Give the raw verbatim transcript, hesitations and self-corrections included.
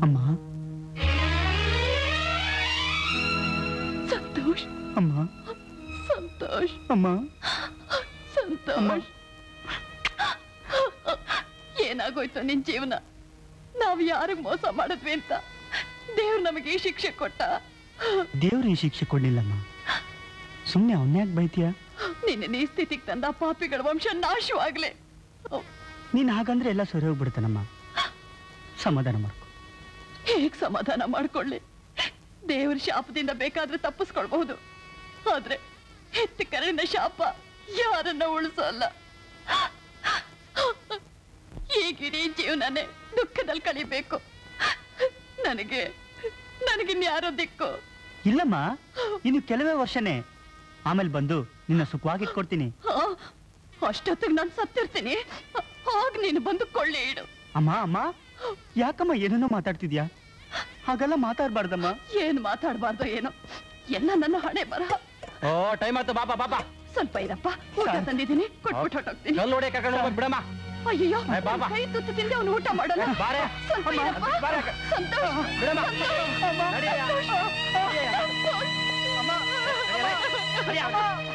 ಅಮ್ಮ ಸಂತೋಷ್ ಅಮ್ಮ ಸಂತೋಷ್ ಅಮ್ಮ ಸಂತೋಷ್ ಏನಾಗೋಯ್ತು ನಿನ್ ಜೀವನ ನಾವ್ ಯಾರಿಗ್ ಮೋಸ ಮಾಡಿದ್ವಿ ಅಂತ ದೇವ್ರು ನಮಗೆ ಈ ಶಿಕ್ಷೆ ಕೊಟ್ಟ ದೇವ್ರು ಈ ಶಿಕ್ಷೆ ಕೊಡ್ಲಿಲ್ಲಮ್ಮ ಸುಮ್ನೆ ಅವನ್ಯಾಕ್ ಬೈತೀಯ ನಿನ್ನ ಈ ಸ್ಥಿತಿಗೆ ತಂದ ಪಾಪಿಗಳ ವಂಶ ನಾಶವಾಗ್ಲಿ ನೀನ್ ಹಾಗಂದ್ರೆ ಎಲ್ಲ ಸರಿ ಹೋಗ್ಬಿಡ್ತಾನಮ್ಮ ಸಮಾಧಾನ ಮಾಡ್ಕೊ ಹೇಗ್ ಸಮಾಧಾನ ಮಾಡ್ಕೊಳ್ಳಿ ದೇವ್ರ ಶಾಪದಿಂದ ಬೇಕಾದ್ರೆ ತಪ್ಪಿಸ್ಕೊಳ್ಬಹುದು ಆದ್ರೆ ಹೆತ್ತ ಕರೆನ ಶಾಪ ಯಾರನ್ನ ಉಳಿಸಲ್ಲ ಈಗಿಡೀ ಜೀವನನೇ ದುಃಖದಲ್ಲಿ ಕಳಿಬೇಕು ನನಗೆ ನನಗಿನ್ಯಾರೋ ದಿಕ್ಕು ಇಲ್ಲಮ್ಮ ಇನ್ನು ಕೆಲವೇ ವರ್ಷನೇ ಆಮೇಲೆ ಬಂದು ನಿನ್ನ ಸುಖವಾಗಿಟ್ಕೊಡ್ತೀನಿ ಅಷ್ಟೊತ್ತಿಗೆ ನಾನು ಸತ್ತಿರ್ತೀನಿ ಆಗ ನೀನು ಬಂದು ಕೊಳ್ಳೆ ಇಡು ಅಮ್ಮ ಅಮ್ಮ ಯಾಕಮ್ಮ ಏನೇನೋ ಮಾತಾಡ್ತಿದ್ಯಾ ಹಾಗೆಲ್ಲ ಮಾತಾಡ್ಬಾರ್ದಮ್ಮ ಏನ್ ಮಾತಾಡ್ಬಾರ್ದು ಏನೋ ಎಲ್ಲ ನನ್ನ ಹಣೆ ಬರಹ ಓ ಟೈಮ್ ಆಯ್ತು ಬಾಬಾ ಬಾಬಾ ಸ್ವಲ್ಪ ಇರಪ್ಪ ಊಟ ತಂದಿದ್ದೀನಿ ಕೊಟ್ಬಿಟ್ಟು ಹೊಟ್ಟೋಗ್ತೀನಿ ನೋಡಿ ಕರ್ಕೊಂಡು ಬಿಡಮ್ಮ ಅಯ್ಯೋ ಕೈ ತುತ್ತು ತಿಂದೆ ಅವನು ಊಟ ಮಾಡಲ್ಲ ಸ್ವಲ್ಪ ಇರಪ್ಪ ಸಂತೋಷ್ ಸಂತೋಷ್